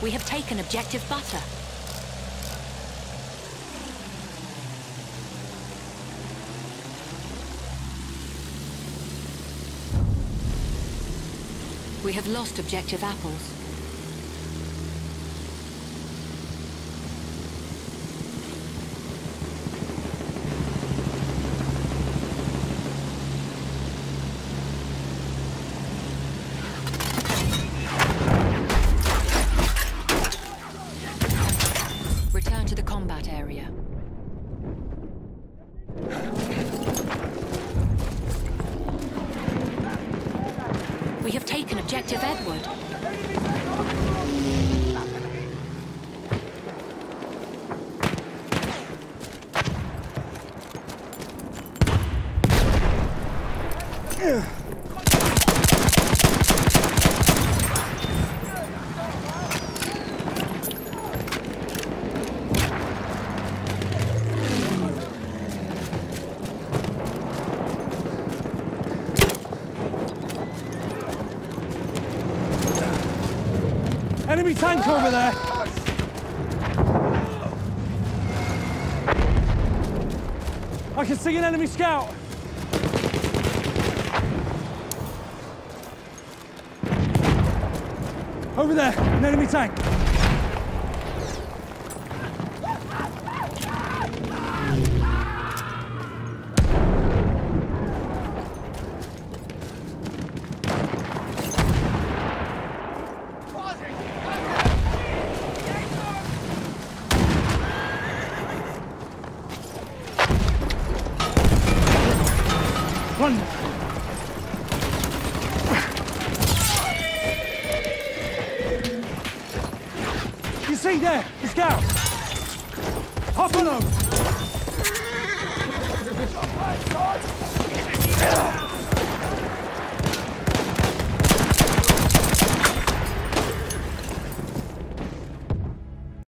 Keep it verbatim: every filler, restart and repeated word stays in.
We have taken objective butter. We have lost objective apples. Return to the combat area. We have taken objective Edward. Enemy tank over there! I can see an enemy scout! Over there, an enemy tank! Run! You see there, the scout! Hop on them!